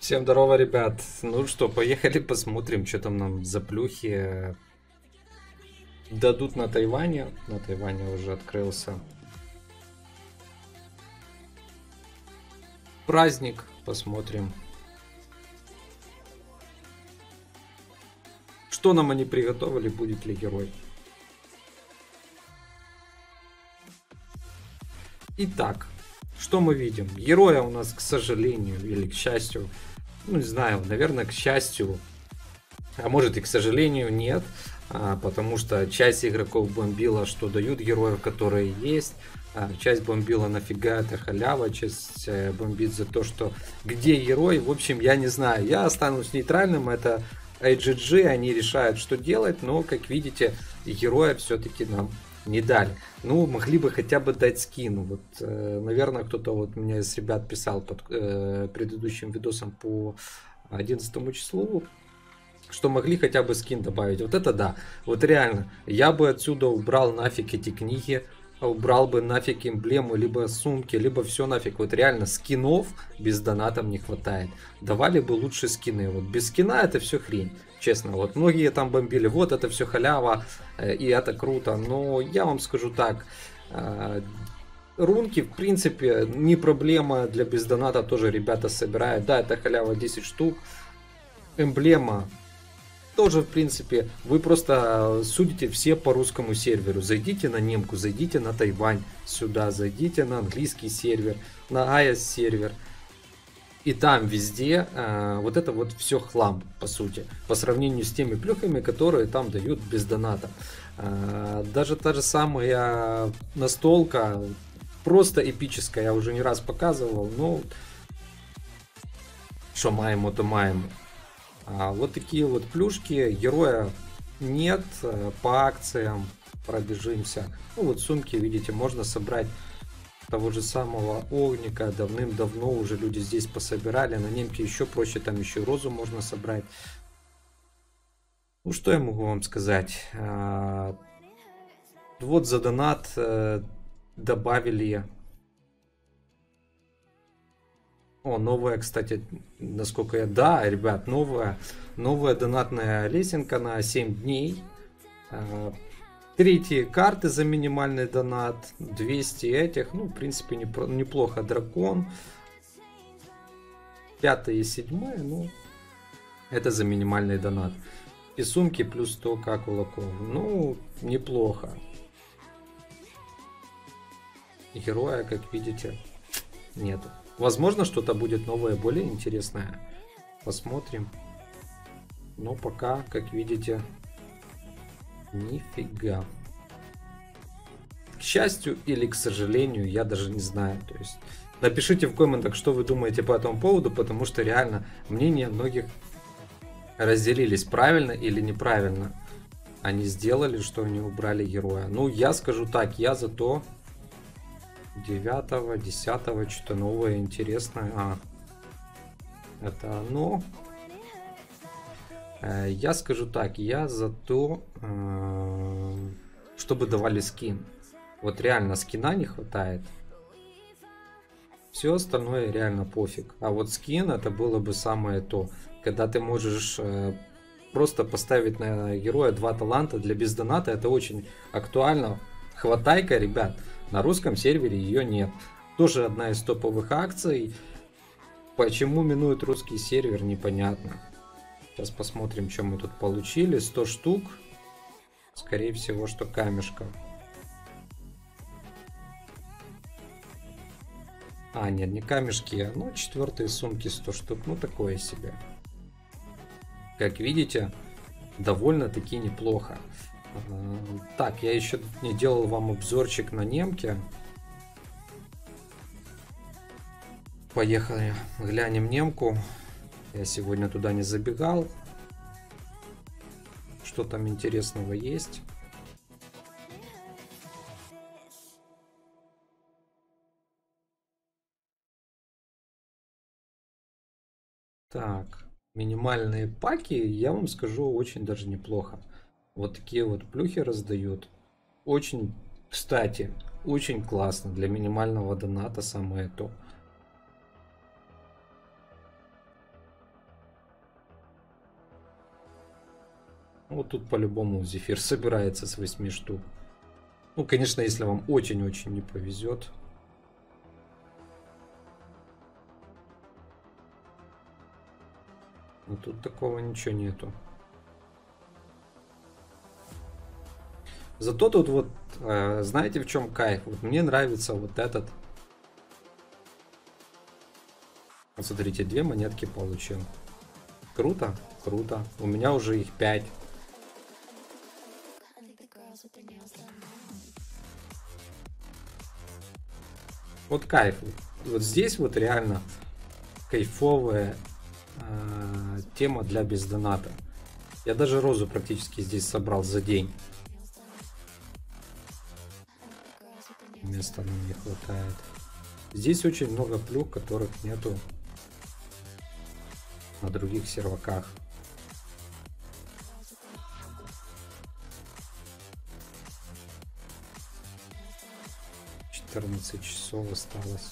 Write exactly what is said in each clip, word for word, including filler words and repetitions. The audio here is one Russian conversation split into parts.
Всем здорово, ребят. Ну что, поехали посмотрим, что там нам за плюхи дадут на Тайване. На Тайване уже открылся праздник. Посмотрим, что нам они приготовили, будет ли герой. Итак, что мы видим? Героя у нас, к сожалению, или к счастью, ну не знаю, наверное, к счастью, а может и к сожалению, нет. А, потому что часть игроков бомбила, что дают героев, которые есть. А, часть бомбила, нафига это халява. Часть э, бомбит за то, что где герой. В общем, я не знаю. Я останусь нейтральным. Это эй джи джи, они решают, что делать. Но, как видите, героя все-таки нам не дали. Ну, могли бы хотя бы дать скин. Вот, э, наверное, кто-то вот меня из ребят писал под э, предыдущим видосом по одиннадцатому числу, что могли хотя бы скин добавить. Вот это да. Вот реально. Я бы отсюда убрал нафиг эти книги. Убрал бы нафиг эмблему, либо сумки, либо все нафиг. Вот реально скинов без донатов не хватает. Давали бы лучше скины. Вот без скина это все хрень. Честно. Вот многие там бомбили. Вот это все халява. И это круто. Но я вам скажу так. Рунки, в принципе, не проблема. Для без доната тоже ребята собирают. Да, это халява десять штук. Эмблема тоже, в принципе, вы просто судите все по русскому серверу. Зайдите на немку, зайдите на Тайвань сюда, зайдите на английский сервер, на ай эс сервер. И там везде э, вот это вот все хлам, по сути, по сравнению с теми плюхами, которые там дают без доната. Э, даже та же самая настолка, просто эпическая, я уже не раз показывал, но что маемо, то маемо. А вот такие вот плюшки, героя нет, по акциям пробежимся. Ну вот сумки, видите, можно собрать того же самого огника, давным-давно уже люди здесь пособирали, на немке еще проще, там еще и розу можно собрать. Ну что я могу вам сказать, вот за донат добавили. О, новая, кстати, насколько я... Да, ребят, новая, новая донатная лесенка на семь дней. Третьи карты за минимальный донат. двести этих. Ну, в принципе, неплохо. Дракон. Пятое и седьмое. Ну, это за минимальный донат. И сумки плюс сто к кулаков. Ну, неплохо. Героя, как видите, нету. Возможно, что-то будет новое, более интересное. Посмотрим. Но пока, как видите, нифига. К счастью или к сожалению, я даже не знаю. То есть, напишите в комментах, что вы думаете по этому поводу, потому что реально мнения многих разделились, правильно или неправильно они сделали, что они убрали героя. Ну, я скажу так, я за то... девятого, десятого, что-то новое, интересное. А, это оно. Я скажу так, я за то, чтобы давали скин. Вот реально скина не хватает. Все остальное реально пофиг. А вот скин это было бы самое то. Когда ты можешь просто поставить на героя два таланта для бездоната, это очень актуально. Хватайка, ребят. На русском сервере ее нет. Тоже одна из топовых акций. Почему минует русский сервер, непонятно. Сейчас посмотрим, что мы тут получили. сто штук. Скорее всего, что камешка. А, нет, не камешки. Ну, четвертые сумки сто штук. Ну, такое себе. Как видите, довольно-таки неплохо. Так, я еще не делал вам обзорчик на немке. Поехали, глянем немку. Я сегодня туда не забегал. Что там интересного есть? Так, минимальные паки, я вам скажу, очень даже неплохо. Вот такие вот плюхи раздают. Очень, кстати, очень классно. Для минимального доната самое то. Вот тут по-любому зефир собирается с восьми штук. Ну, конечно, если вам очень-очень не повезет. Но тут такого ничего нету. Зато тут вот, э, знаете, в чем кайф? Вот мне нравится вот этот. Вот смотрите, две монетки получил. Круто, круто. У меня уже их пять. Вот кайф. Вот здесь вот реально кайфовая э, тема для бездоната. Я даже розу практически здесь собрал за день. Места нам не хватает. Здесь очень много плюх, которых нету на других серваках. четырнадцать часов осталось.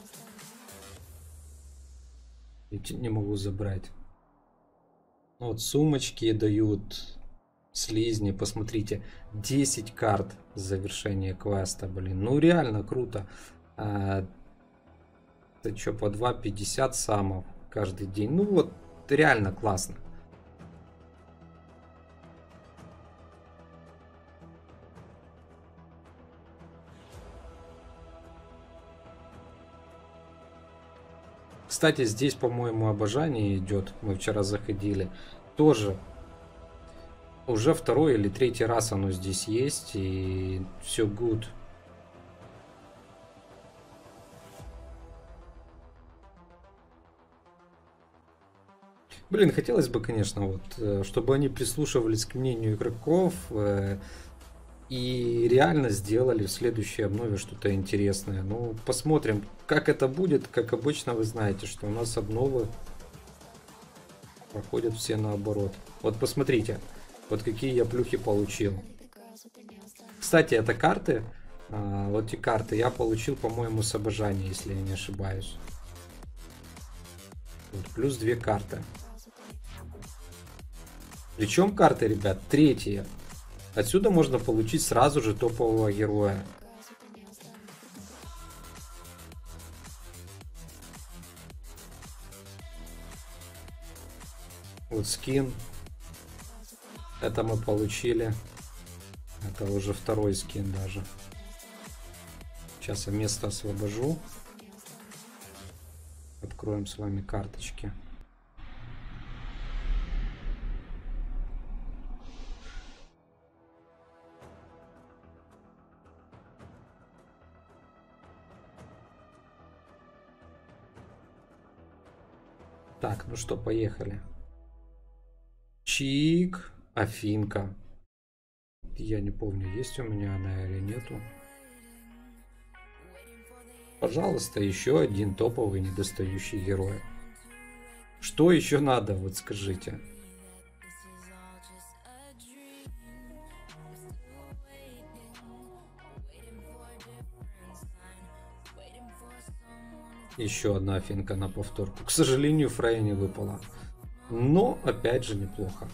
И не могу забрать. Вот сумочки дают. Слизни, посмотрите. десять карт завершения квеста, блин. Ну реально круто. А, это что, по два пятьдесят самов каждый день. Ну вот, реально классно. Кстати, здесь, по-моему, обожание идет. Мы вчера заходили. Тоже уже второй или третий раз оно здесь есть. И все good. Блин, хотелось бы, конечно, вот, чтобы они прислушивались к мнению игроков э, и реально сделали в следующей обнове что-то интересное. Ну, посмотрим, как это будет. Как обычно, вы знаете, что у нас обновы проходят все наоборот. Вот посмотрите, вот какие я плюхи получил. Кстати, это карты. А, вот эти карты я получил, по-моему, с обожания, если я не ошибаюсь. Вот, плюс две карты. Причем карты, ребят, третьи. Отсюда можно получить сразу же топового героя. Вот скин. Это мы получили. Это уже второй скин даже. Сейчас я место освобожу. Откроем с вами карточки. Так, ну что, поехали. Чик, Афинка. Я не помню, есть у меня она или нету. Пожалуйста, еще один топовый недостающий герой. Что еще надо, вот скажите. Еще одна Афинка на повторку. К сожалению, Фрейя не выпала. Но, опять же, неплохо.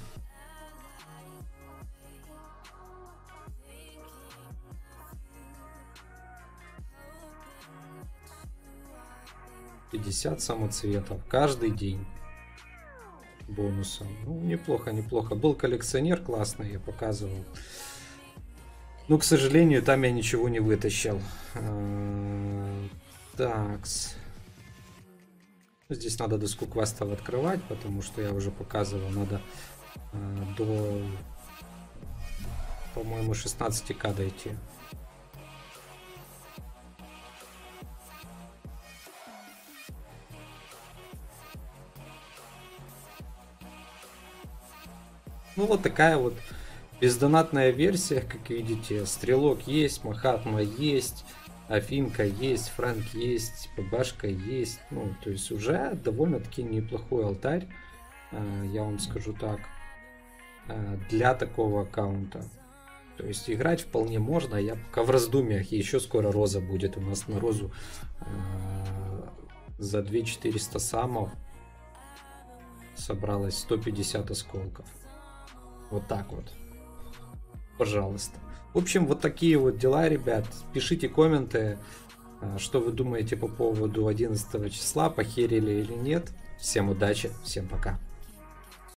пятьдесят самоцветов каждый день. Бонусом. Ну, неплохо, неплохо. Был коллекционер классный, я показывал. Но, к сожалению, там я ничего не вытащил. Такс. Здесь надо доску квестов открывать, потому что я уже показывал, надо э, до, по-моему, шестнадцати тысяч дойти. Ну вот такая вот бездонатная версия, как видите. Стрелок есть, Махатма есть. Афинка есть, Фрэнк есть, ПБшка есть. Ну, то есть уже довольно-таки неплохой алтарь, я вам скажу так, для такого аккаунта. То есть играть вполне можно. Я пока в раздумьях. И еще скоро роза будет. У нас на розу за две тысячи четыреста самов собралось сто пятьдесят осколков. Вот так вот. Пожалуйста. В общем, вот такие вот дела, ребят. Пишите комменты, что вы думаете по поводу одиннадцатого числа, похерили или нет. Всем удачи, всем пока.